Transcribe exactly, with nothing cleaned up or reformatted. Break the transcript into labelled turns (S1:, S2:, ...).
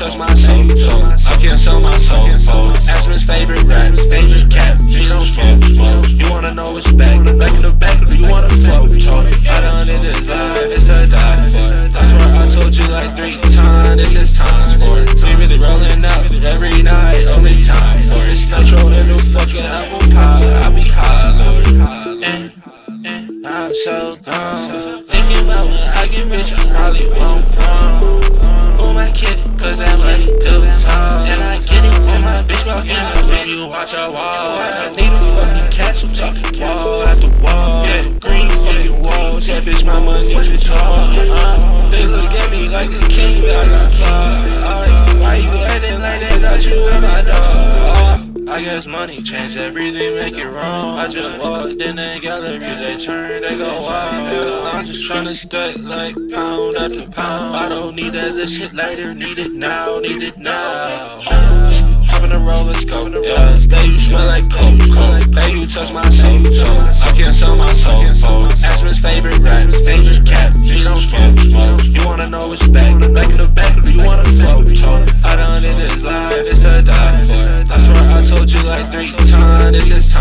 S1: touch my soul, so I can't sell my soul. Ask him his favorite rap, think he cap, he don't smoke, smoke. You wanna know what's back, back in the back, or do you wanna float? I done it this life, it's to die for. That's why I told you like three times, this is times for it. We really rolling up every night, only time for it. It's nitro in the fucking apple pie, I be high, Lord. And, and I'm so gone. Thinking about when I get rich, I probably won't wrong. Who am I kidding? Cause that money too tall. And I get it when my bitch walk in the room, you watch her wall. I need a fucking castle talking wall after wall. Yeah, green fucking walls. Yeah, bitch, my money too tall. Uh, they look at me like the king, but I got flaws. Uh, why you acting like that? Thought you were my dog. I guess money changed everything, make it wrong. I just walked in the gallery, they turn, they go wild. Yeah, I'm just tryna stack like pound after pound. I don't need that little shit later, need it now, need it now. Hop in the roll, let's go. Yeah, that you smell like coco. That you touch my soul, so I can't sell my soul. Ask him his favorite rap, think he cap, he don't smoke, smoke. You wanna know what's back, back in the back, or do you wanna float? I done it this life, it's to die for. That's why I told you like three times, this is